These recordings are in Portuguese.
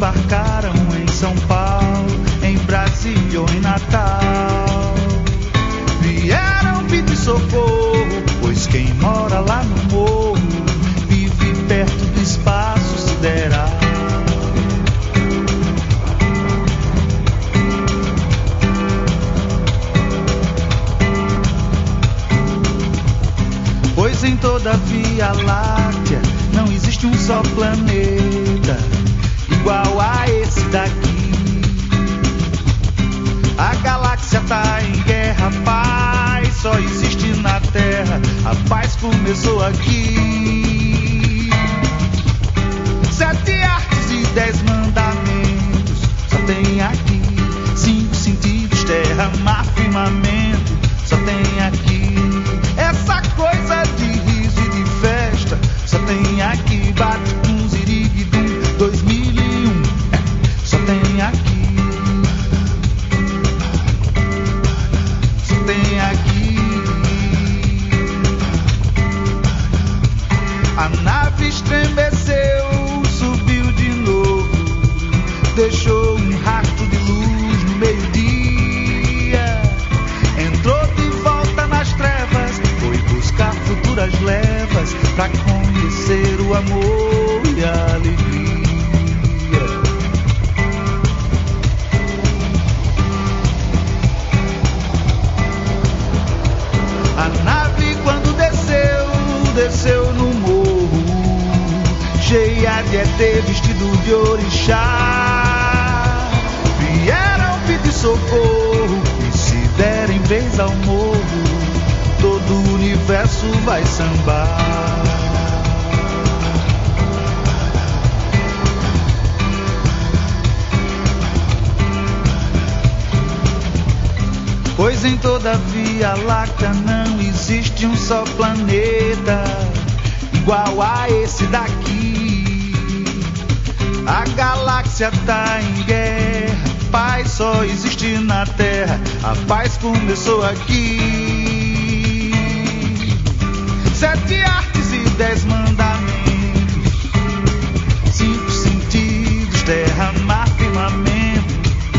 desembarcaram em São Paulo, em Brasília ou em Natal. Vieram pedir socorro, pois quem mora lá no morro vive perto do espaço sideral. Pois em toda a Via Láctea não existe um só planeta igual a esse daqui. A galáxia tá em guerra, paz só existe na Terra. A paz começou aqui. 7 artes e 10 mandamentos só tem aqui. 5 sentidos, terra, mar, firmamento só tem aqui. Essa coisa de riso e de festa só tem aqui. Bate com ziriguidum 2001 só tem aqui. Só tem aqui. A nave estremeceu, subiu de novo, deixou um rastro de luz no meio-dia. Entrou de volta nas trevas, foi buscar futuras levas pra conhecer o amor e a alegria. A nave quando desceu no morro, cheia de ET vestido de orixá. Vieram pedir socorro, e se derem vez ao morro, todo o universo vai sambar. Pois em toda a Via Láctea não existe um só planeta igual a esse daqui. A galáxia tá em guerra, paz só existe na Terra. A paz começou aqui. 7 artes e 10 mandamentos, 5 sentidos, terra, mar, firmamento.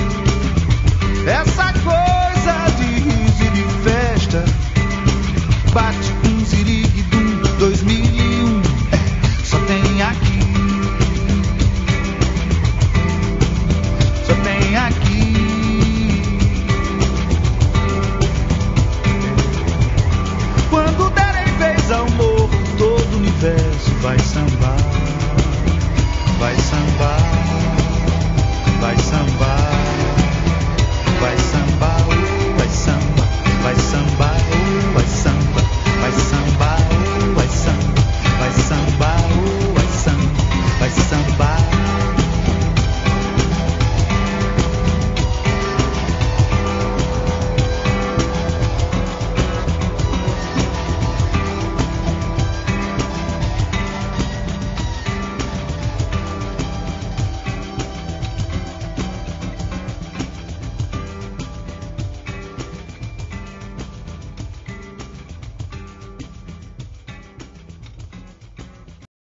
Essa coisa de riso e de festa bate com ziriguidum 2001 só tem aqui. Só tem aqui. Quando derem vez ao morro, todo o universo vai sambar. Vai sambar. Vai sambar.